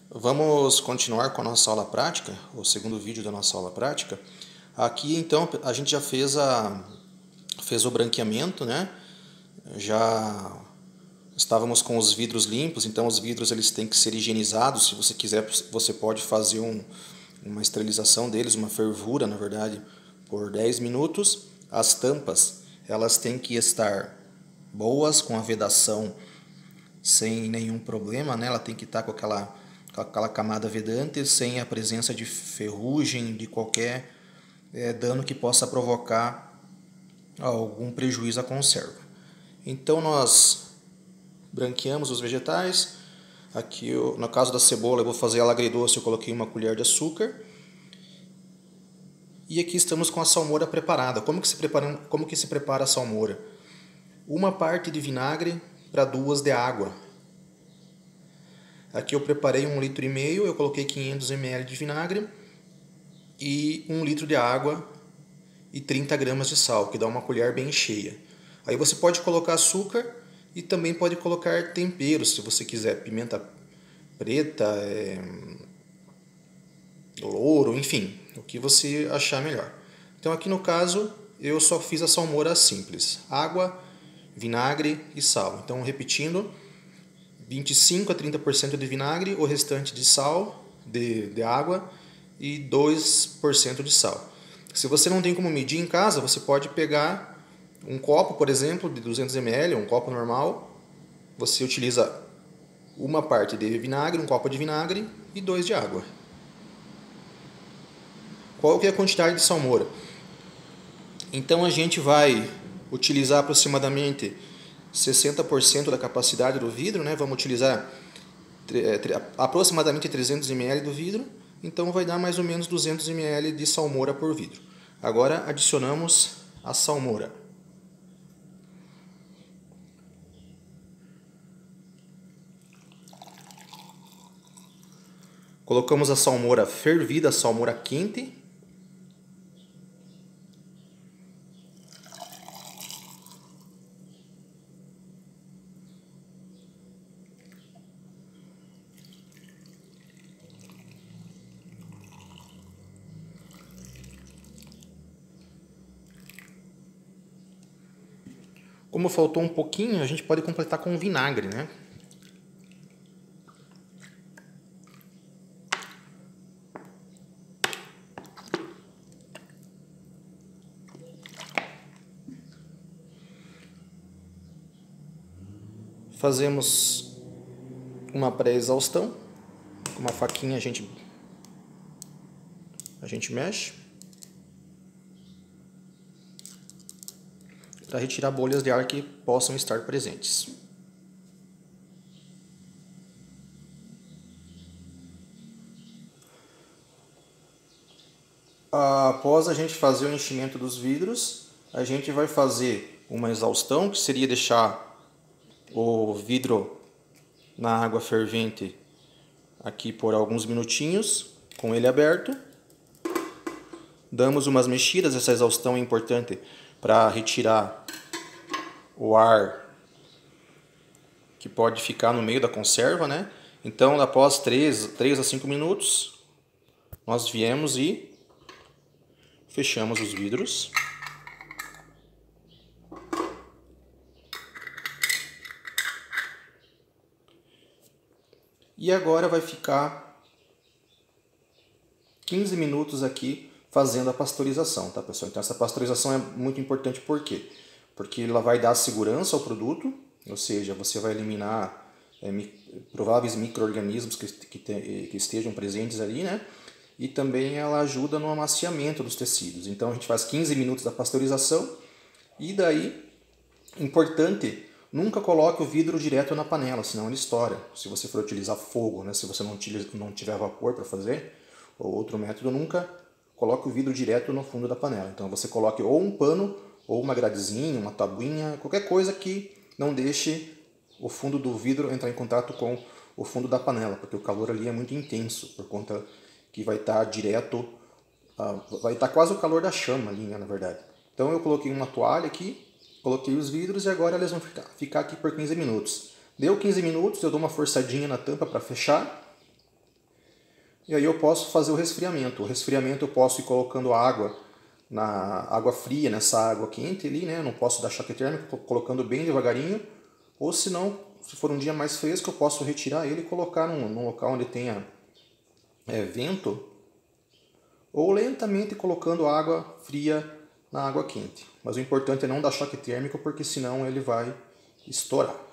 Vamos continuar com a nossa aula prática, o segundo vídeo da nossa aula prática. Aqui então a gente já fez o branqueamento, né? Já estávamos com os vidros limpos, então os vidros eles têm que ser higienizados. Se você quiser, você pode fazer uma esterilização deles, uma fervura, na verdade, por 10 minutos. As tampas, elas têm que estar boas, com a vedação sem nenhum problema, né? Ela tem que estar com aquela camada vedante, sem a presença de ferrugem, de qualquer dano que possa provocar algum prejuízo à conserva. Então nós branqueamos os vegetais. Aqui, no caso da cebola, eu vou fazer ela agridoce, eu coloquei uma colher de açúcar. E aqui estamos com a salmoura preparada. Como que se prepara a salmoura? Uma parte de vinagre para 2 de água. Aqui eu preparei 1,5 litro, eu coloquei 500 ml de vinagre e 1 litro de água e 30 gramas de sal, que dá uma colher bem cheia. Aí você pode colocar açúcar e também pode colocar temperos, se você quiser, pimenta preta, louro, enfim, o que você achar melhor. Então aqui no caso eu só fiz a salmoura simples, água, vinagre e sal. Então repetindo, 25 a 30% de vinagre, o restante de sal, de água e 2% de sal. Se você não tem como medir em casa, você pode pegar um copo, por exemplo, de 200 ml, um copo normal. Você utiliza uma parte de vinagre, um copo de vinagre e 2 de água. Qual que é a quantidade de salmoura? Então a gente vai utilizar aproximadamente 60% da capacidade do vidro, né? Vamos utilizar aproximadamente 300 ml do vidro, então vai dar mais ou menos 200 ml de salmoura por vidro. Agora adicionamos a salmoura. Colocamos a salmoura fervida, a salmoura quente. Como faltou um pouquinho, a gente pode completar com vinagre, né? Fazemos uma pré-exaustão. Com uma faquinha a gente mexe para retirar bolhas de ar que possam estar presentes. Após a gente fazer o enchimento dos vidros, a gente vai fazer uma exaustão, que seria deixar o vidro na água fervente aqui por alguns minutinhos, com ele aberto. Damos umas mexidas, essa exaustão é importante para retirar o ar que pode ficar no meio da conserva, né? Então, após 3 a 5 minutos, nós viemos e fechamos os vidros. E agora vai ficar 15 minutos aqui fazendo a pasteurização, tá, pessoal? Então essa pasteurização é muito importante, por quê? Porque ela vai dar segurança ao produto, ou seja, você vai eliminar prováveis micro-organismos que estejam presentes ali, né? E também ela ajuda no amaciamento dos tecidos. Então a gente faz 15 minutos da pasteurização e daí, importante, nunca coloque o vidro direto na panela, senão ele estoura. Se você for utilizar fogo, né? Se você não tiver vapor para fazer, ou outro método, nunca coloque o vidro direto no fundo da panela. Então você coloque ou um pano, ou uma gradezinha, uma tabuinha, qualquer coisa que não deixe o fundo do vidro entrar em contato com o fundo da panela, porque o calor ali é muito intenso, por conta que vai estar direto, vai estar quase o calor da chama ali, né, na verdade. Então eu coloquei uma toalha aqui, coloquei os vidros e agora eles vão ficar aqui por 15 minutos. Deu 15 minutos, eu dou uma forçadinha na tampa para fechar. E aí eu posso fazer o resfriamento. O resfriamento eu posso ir colocando água na água fria, nessa água quente ali, né? Eu não posso dar choque térmico, colocando bem devagarinho. Ou se não, se for um dia mais fresco, eu posso retirar ele e colocar num local onde tenha vento. Ou lentamente colocando água fria na água quente. Mas o importante é não dar choque térmico, porque senão ele vai estourar.